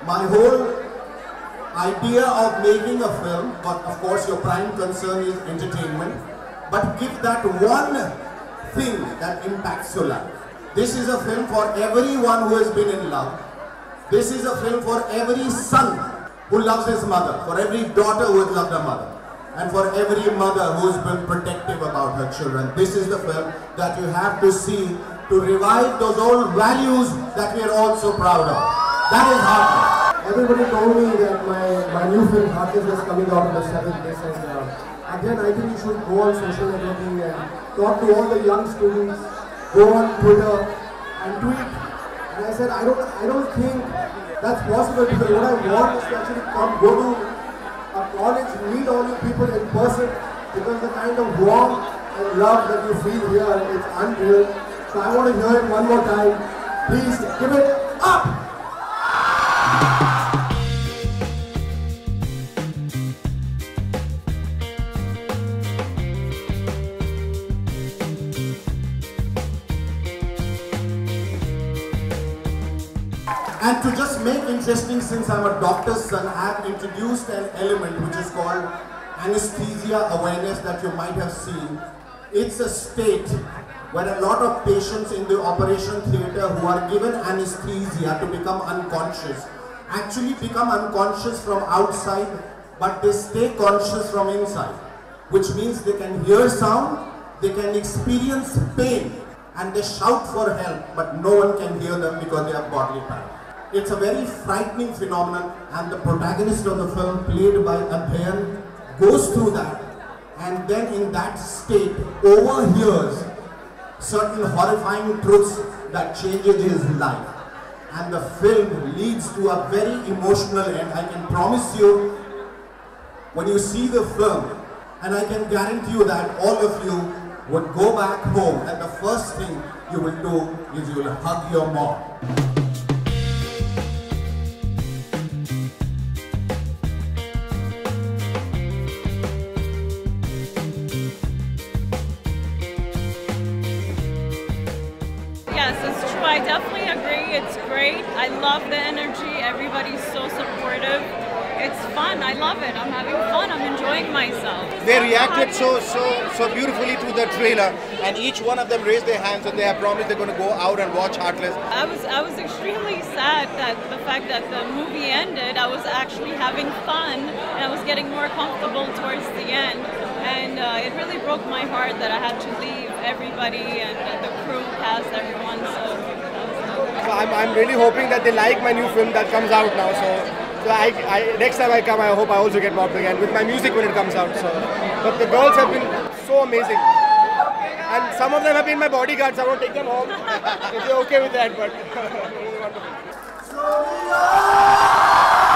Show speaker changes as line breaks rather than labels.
My whole idea of making a film, but of course your prime concern is entertainment, but give that one thing that impacts your life. This is a film for everyone who has been in love. This is a film for every son who loves his mother, for every daughter who has loved her mother, and for every mother who has been protective about her children. This is the film that you have to see to revive those old values that we are all so proud of. That is Heartless.
Everybody told me that my new film Heartless is coming out on the 7th. They said, again, I think you should go on social networking and talk to all the young students, go on Twitter and tweet. And I said, I don't think that's possible, because what I want is to actually go to a college, meet all you people in person, because the kind of warmth and love that you feel here is unreal. So I want to hear it one more time. Please give it up!
And to just make interesting, since I'm a doctor's son, I have introduced an element which is called anesthesia awareness that you might have seen. It's a state where a lot of patients in the operation theatre who are given anesthesia to become unconscious, actually become unconscious from outside, but they stay conscious from inside, which means they can hear sound, they can experience pain, and they shout for help, but no one can hear them because they have bodily power. It's a very frightening phenomenon, and the protagonist of the film, played by Adhyayan, goes through that, and then in that state overhears certain horrifying truths that changes his life. And the film leads to a very emotional end. I can promise you, when you see the film, and I can guarantee you that all of you would go back home and the first thing you will do is you will hug your mom.
Yes, it's true. I definitely agree. It's great. I love the energy. Everybody's so supportive. It's fun. I love it. I'm having fun. I'm enjoying myself.
They reacted so beautifully to the trailer, and each one of them raised their hands and they have promised they're going to go out and watch Heartless.
I was extremely sad that the fact that the movie ended. I was actually having fun and I was getting more comfortable towards the end. And it really broke my heart that I had to leave everybody and the crew, cast, everyone. So
I'm really hoping that they like my new film that comes out now. So next time I come, I hope I also get mobbed again with my music when it comes out. So, but the girls have been so amazing, and some of them have been my bodyguards. I won't take them home if they're okay with that. But